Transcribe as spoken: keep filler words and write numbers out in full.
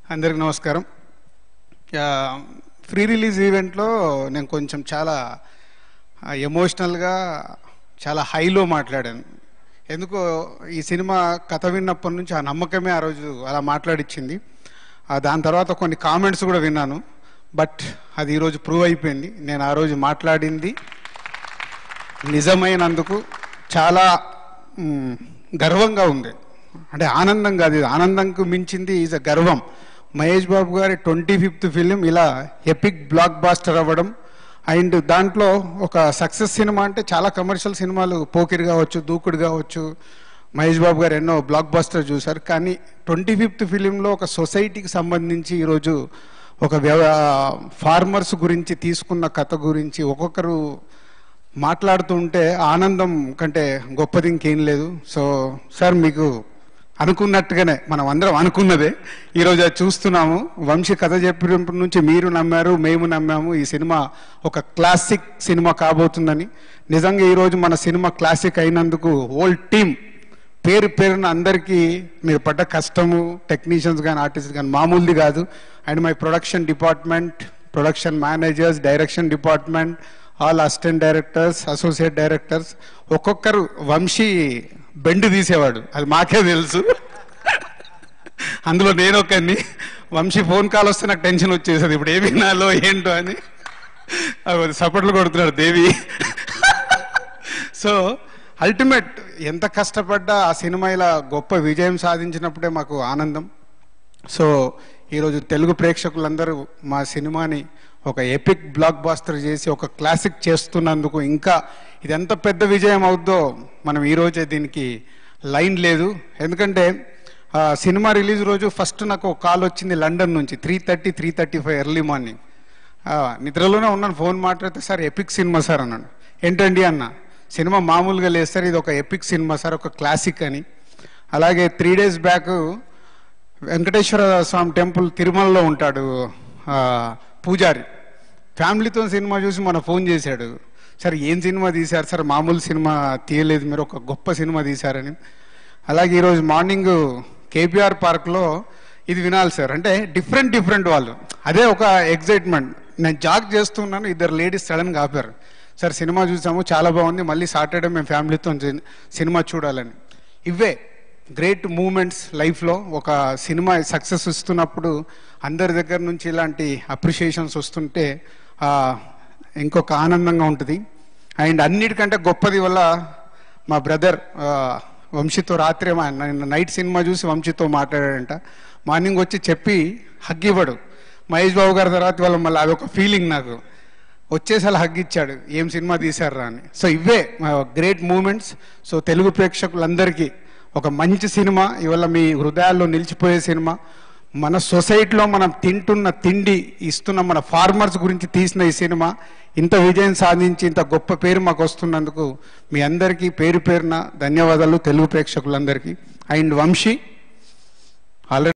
అందరికి నమస్కారం. Free release ఈవెంట్లో నేను కొంచెం చాలా ఎమోషనల్గా చాలా హైలో మాట్లాడాను. ఎందుకో ఈ సినిమా కథ విన్నప్పటి నుంచి ఆ నమ్మకమే ఆ రోజు అలా మాట్లాడిచ్చింది. దాని తర్వాత కొన్ని కామెంట్స్ కూడా విన్నాను, బట్ అది ఈరోజు ప్రూవ్ అయిపోయింది. నేను ఆ రోజు మాట్లాడింది నిజమైనందుకు చాలా గర్వంగా ఉంది. అంటే ఆనందం కాదు, ఇది ఆనందంకు మించింది ఈజ్ అ గర్వం. మహేష్ బాబు గారి ట్వంటీ ఫిఫ్త్ ఫిలిం ఇలా ఎపిక్ బ్లాక్ బాస్టర్ అవ్వడం, అండ్ దాంట్లో ఒక సక్సెస్ సినిమా అంటే చాలా కమర్షియల్ సినిమాలు పోకిరి కావచ్చు, దూకుడు కావచ్చు, మహేష్ బాబు గారు ఎన్నో బ్లాక్ బాస్టర్ చూశారు. కానీ ట్వంటీ ఫిఫ్త్ ఫిలింలో ఒక సొసైటీకి సంబంధించి ఈరోజు ఒక వ్యవ ఫార్మర్స్ గురించి తీసుకున్న కథ గురించి ఒక్కొక్కరు మాట్లాడుతూ ఉంటే ఆనందం కంటే గొప్పది ఇంకేం లేదు. సో సార్, మీకు అనుకున్నట్టుగానే మనం అందరం అనుకున్నదే ఈరోజు అది చూస్తున్నాము. వంశీ కథ చెప్పినప్పటి నుంచి మీరు నమ్మారు, మేము నమ్మాము ఈ సినిమా ఒక క్లాసిక్ సినిమా కాబోతుందని. నిజంగా ఈరోజు మన సినిమా క్లాసిక్ అయినందుకు హోల్ టీమ్ పేరు పేరున అందరికీ మీరు పడ్డ కష్టము, టెక్నీషియన్స్ కానీ ఆర్టిస్ట్ కానీ మామూలుది కాదు. And my production department, production managers, direction department, all assistant directors, associate directors, ఒక్కొక్కరు వంశీ బెండ్ తీసేవాడు, అది మాకే తెలుసు. అందులో నేను ఒకరిని. వంశీ ఫోన్ కాల్ వస్తే నాకు టెన్షన్ వచ్చేసేది, ఇప్పుడు ఏ వినాలో ఏంటో అని. సపోర్ట్లు కొడుతున్నాడు దేవి. సో అల్టిమేట్ ఎంత కష్టపడ్డా ఆ సినిమా ఇలా గొప్ప విజయం సాధించినప్పుడే మాకు ఆనందం. సో ఈరోజు తెలుగు ప్రేక్షకులందరూ మా సినిమాని ఒక ఎపిక్ బ్లాక్ బాస్టర్ చేసి ఒక క్లాసిక్ చేస్తున్నందుకు, ఇంకా ఇది ఎంత పెద్ద విజయం అవుద్దో మనం ఈరోజే దీనికి లైన్ లేదు. ఎందుకంటే సినిమా రిలీజ్ రోజు ఫస్ట్ నాకు ఒక కాల్ వచ్చింది లండన్ నుంచి, three thirty three thirty five early morning. నిద్రలోనే ఉన్నాను, ఫోన్ మాట్లాడితే సార్ ఎపిక్ సినిమా సార్ అన్నాడు. ఏంటండి అన్న, సినిమా మామూలుగా లేదు సార్, ఇది ఒక ఎపిక్ సినిమా సార్, ఒక క్లాసిక్ అని. అలాగే three days back Venkateswara Swamy temple తిరుమలలో ఉంటాడు పూజారి, ఫ్యామిలీతో సినిమా చూసి మన ఫోన్ చేశాడు, సార్ ఏం సినిమా తీశారు సార్, మామూలు సినిమా తీయలేదు మీరు, ఒక గొప్ప సినిమా తీశారని. అలాగే ఈరోజు మార్నింగ్ కేపీఆర్ పార్క్లో ఇది వినాలి సార్ అంటే డిఫరెంట్ డిఫరెంట్ వాళ్ళు, అదే ఒక ఎగ్జైట్మెంట్. నేను జాగ్ చేస్తున్నాను, ఇద్దరు లేడీస్ సడన్గా ఆపారు, సార్ సినిమా చూసాము చాలా బాగుంది, మళ్ళీ సాటర్డే మేము ఫ్యామిలీతో సినిమా చూడాలని. ఇవే గ్రేట్ మూమెంట్స్ లైఫ్లో. ఒక సినిమా సక్సెస్ వస్తున్నప్పుడు అందరి దగ్గర నుంచి ఇలాంటి అప్రిషియేషన్స్ వస్తుంటే ఇంకొక ఆనందంగా ఉంటుంది. అండ్ అన్నిటికంటే గొప్పది వల్ల మా బ్రదర్ వంశీతో రాత్రి నైట్ సినిమా చూసి వంశీతో మాట్లాడాడంట. మార్నింగ్ వచ్చి చెప్పి హగ్ ఇవ్వడు మహేష్ బాబు గారి తర్వాత వాళ్ళ మళ్ళీ అదొక ఫీలింగ్ నాకు వచ్చేసి అలా హగ్ ఇచ్చాడు, ఏం సినిమా తీశారా అని. సో ఇవే గ్రేట్ మూమెంట్స్. సో తెలుగు ప్రేక్షకులందరికీ ఒక మంచి సినిమా, ఇవాళ మీ హృదయాల్లో నిలిచిపోయే సినిమా, మన సొసైటీలో మనం తింటున్న తిండి ఇస్తున్న మన ఫార్మర్స్ గురించి తీసిన ఈ సినిమా ఇంత విజయం సాధించి ఇంత గొప్ప పేరు మాకు వస్తున్నందుకు మీ అందరికీ పేరు పేరున ధన్యవాదాలు తెలుగు ప్రేక్షకులందరికీ. And Vamsi already